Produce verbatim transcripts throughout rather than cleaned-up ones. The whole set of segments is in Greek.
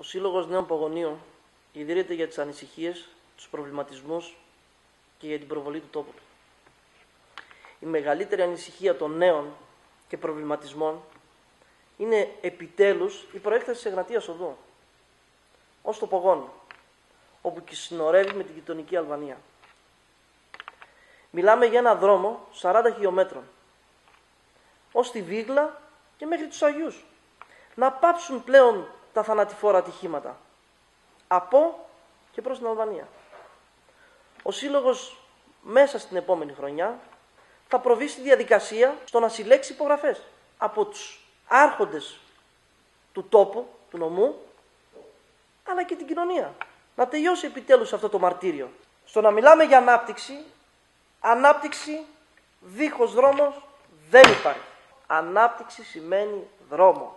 Ο Σύλλογος Νέων Πογονίων ιδρύεται για τις ανησυχίες, τους προβληματισμούς και για την προβολή του τόπου του. Η μεγαλύτερη ανησυχία των νέων και προβληματισμών είναι επιτέλους η προέκταση της Εγνατίας Οδού ως το Πογόνιο, όπου και συνορεύει με την γειτονική Αλβανία. Μιλάμε για ένα δρόμο σαράντα χιλιόμετρων, ως τη Βίγλα και μέχρι τους Αγιούς. Να πάψουν πλέον τα θανατηφόρα ατυχήματα από και προς την Αλβανία. Ο Σύλλογος μέσα στην επόμενη χρονιά θα προβεί στη διαδικασία στο να συλλέξει υπογραφές από τους άρχοντες του τόπου, του νομού, αλλά και την κοινωνία. Να τελειώσει επιτέλους αυτό το μαρτύριο. Στο να μιλάμε για ανάπτυξη, ανάπτυξη δίχως δρόμος δεν υπάρχει. Ανάπτυξη σημαίνει δρόμο.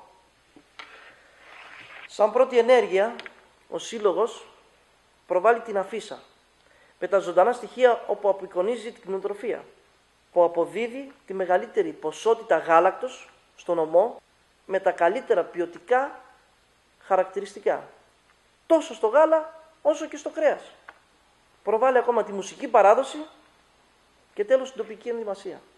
Σαν πρώτη ενέργεια, ο Σύλλογος προβάλλει την αφίσα με τα ζωντανά στοιχεία όπου απεικονίζει την κτηνοτροφία, που αποδίδει τη μεγαλύτερη ποσότητα γάλακτος στον ομό με τα καλύτερα ποιοτικά χαρακτηριστικά, τόσο στο γάλα όσο και στο κρέας. Προβάλλει ακόμα τη μουσική παράδοση και τέλος την τοπική ενδυμασία.